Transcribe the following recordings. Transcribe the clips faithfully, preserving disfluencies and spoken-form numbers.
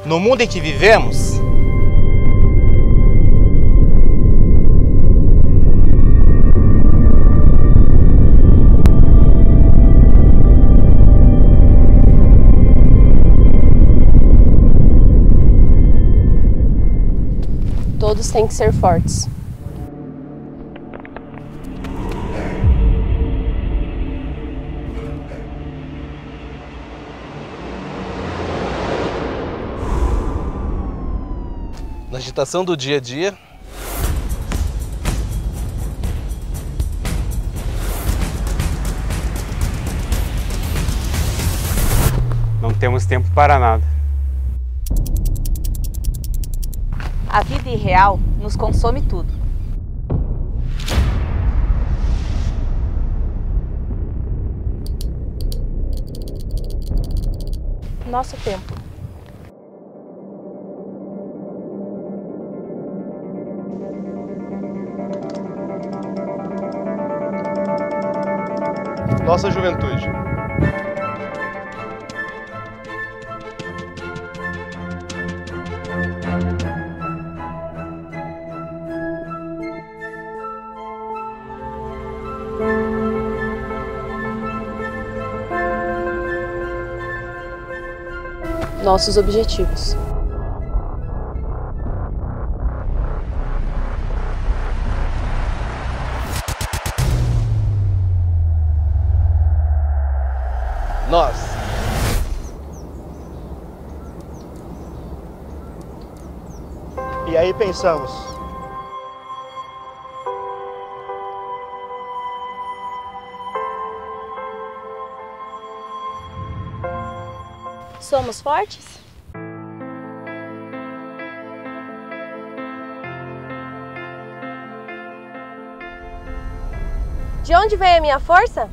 No mundo em que vivemos, todos têm que ser fortes. Na agitação do dia a dia, não temos tempo para nada. A vida irreal nos consome tudo. Nosso tempo. Nossa juventude. Nossos objetivos. Nós. E aí pensamos. Somos fortes? De onde veio a minha força?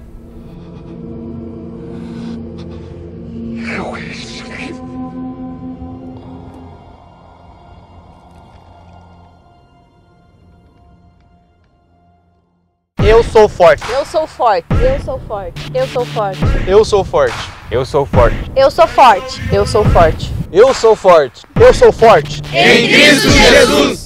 eu sou forte. Eu sou forte. Eu sou forte. Eu sou forte. Eu sou forte. Eu sou forte. Eu sou forte. Eu sou forte. Eu sou forte. Eu sou forte. Em Cristo Jesus!